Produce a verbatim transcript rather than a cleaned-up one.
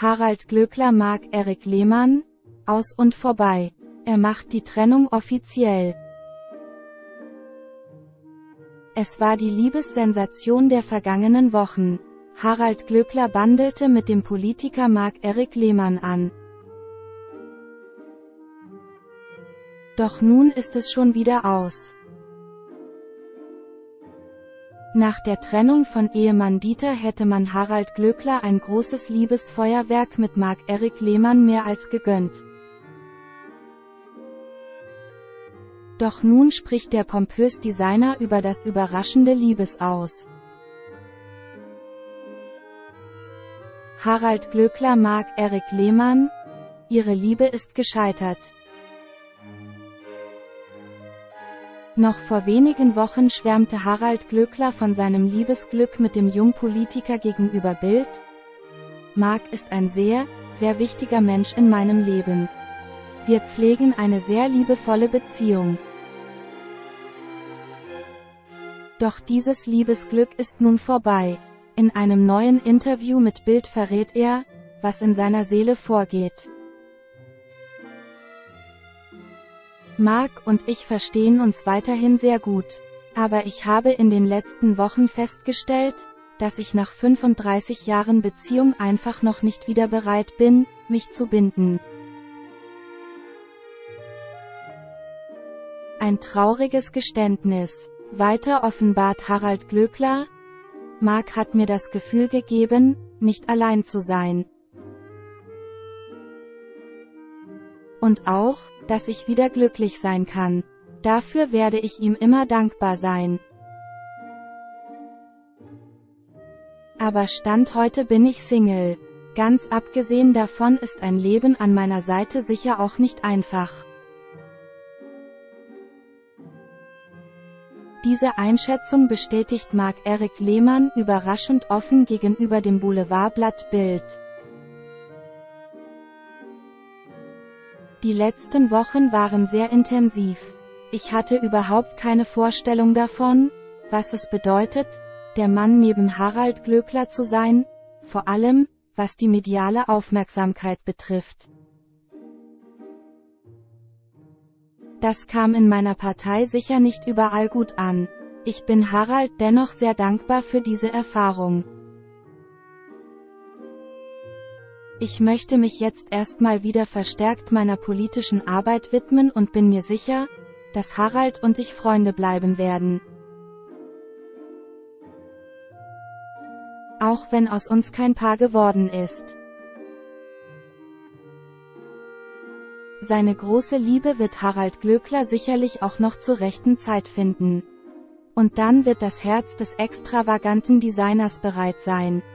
Harald Glöckler mag Erik Lehmann? Aus und vorbei. Er macht die Trennung offiziell. Es war die Liebessensation der vergangenen Wochen. Harald Glöckler bandelte mit dem Politiker Marc-Erik Lehmann an. Doch nun ist es schon wieder aus. Nach der Trennung von Ehemann Dieter hätte man Harald Glöckler ein großes Liebesfeuerwerk mit Marc-Erik Lehmann mehr als gegönnt. Doch nun spricht der pompös Designer über das überraschende Liebesaus. Harald Glöckler mag Erik Lehmann? Ihre Liebe ist gescheitert. Noch vor wenigen Wochen schwärmte Harald Glöckler von seinem Liebesglück mit dem Jungpolitiker gegenüber Bild. Marc ist ein sehr, sehr wichtiger Mensch in meinem Leben. Wir pflegen eine sehr liebevolle Beziehung. Doch dieses Liebesglück ist nun vorbei. In einem neuen Interview mit Bild verrät er, was in seiner Seele vorgeht. Marc und ich verstehen uns weiterhin sehr gut. Aber ich habe in den letzten Wochen festgestellt, dass ich nach fünfunddreißig Jahren Beziehung einfach noch nicht wieder bereit bin, mich zu binden. Ein trauriges Geständnis. Weiter offenbart Harald Glöckler: Marc hat mir das Gefühl gegeben, nicht allein zu sein. Und auch, dass ich wieder glücklich sein kann. Dafür werde ich ihm immer dankbar sein. Aber Stand heute bin ich Single. Ganz abgesehen davon ist ein Leben an meiner Seite sicher auch nicht einfach. Diese Einschätzung bestätigt Marc-Erik Lehmann überraschend offen gegenüber dem Boulevardblatt Bild. Die letzten Wochen waren sehr intensiv. Ich hatte überhaupt keine Vorstellung davon, was es bedeutet, der Mann neben Harald Glöckler zu sein, vor allem, was die mediale Aufmerksamkeit betrifft. Das kam in meiner Partei sicher nicht überall gut an. Ich bin Harald dennoch sehr dankbar für diese Erfahrung. Ich möchte mich jetzt erstmal wieder verstärkt meiner politischen Arbeit widmen und bin mir sicher, dass Harald und ich Freunde bleiben werden. Auch wenn aus uns kein Paar geworden ist. Seine große Liebe wird Harald Glöckler sicherlich auch noch zur rechten Zeit finden. Und dann wird das Herz des extravaganten Designers bereit sein.